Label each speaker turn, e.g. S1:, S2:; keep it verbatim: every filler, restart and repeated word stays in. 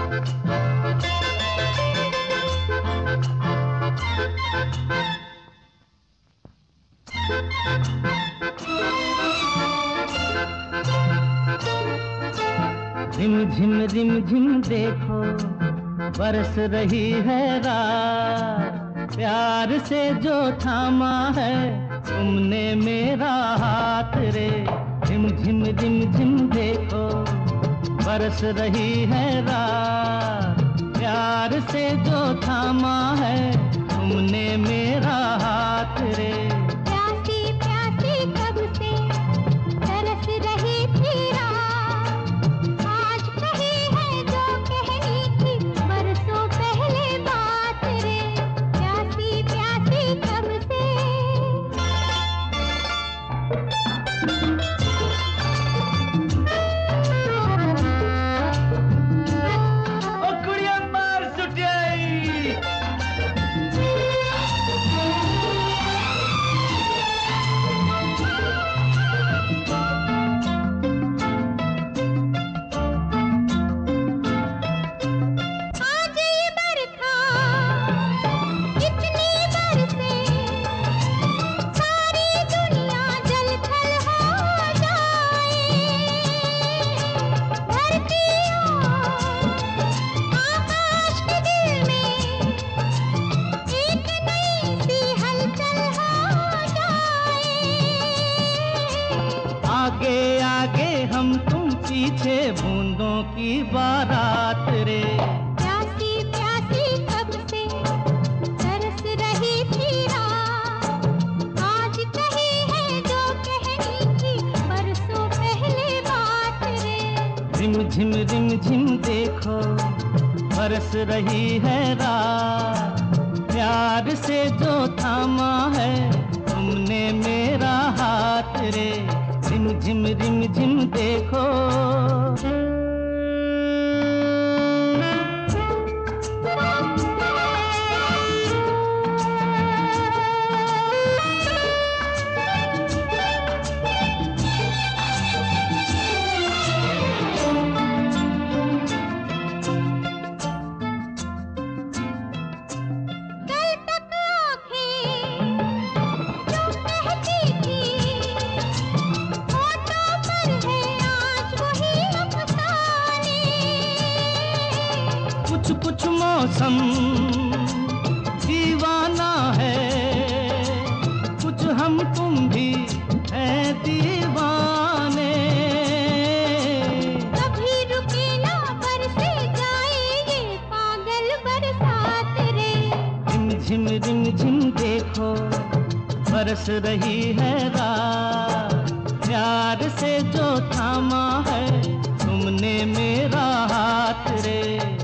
S1: Rim झिम rim झिम देखो बरस रही है रात, प्यार से जो थामा है तुमने मेरा हाथ रे। रिम झिम रिम झिम देखो बरस रही है रात, प्यार से जो थामा है तुमने मेरा हाथ रे।
S2: प्यासी प्यासी कब से तरस रही थी रात, आज कही है जो कहनी थी बरसों पहले बात रे। प्यासी प्यासी कब से।
S1: ओ कुड़िया मार सुटियाई।
S2: आज ये बरखा इतनी बरसे, सारी दुनिया जलथल हो जाए। धरती और आकाश के दिल में एक नई सी हलचल हो जाए।
S1: आगे आगे हम तुम पीछे बूंदों की बारात रे।
S2: प्यासी प्यासी कब से तरस रही थी रात, आज कही है जो कहनी थी बरसों पहले बात रे।
S1: रिम झिम रिम झिम देखो बरस रही है रात, प्यार से जो थामा है तुमने मेरा हाथ रे। रिम झिम रिम झिम देखो।
S2: कल तक आँखें जो कहती थी, होठों पर है आज वही अफसाने।
S1: कुछ कुछ मौसम दीवाना है, कुछ हम तुम भी हैं दीवाने।
S2: कभी रुके ना बरसे जाए ये पागल बरसात रे।
S1: रिम झिम रिम झिम देखो बरस रही है रात, प्यार से जो थामा है तुमने मेरा हाथ रे।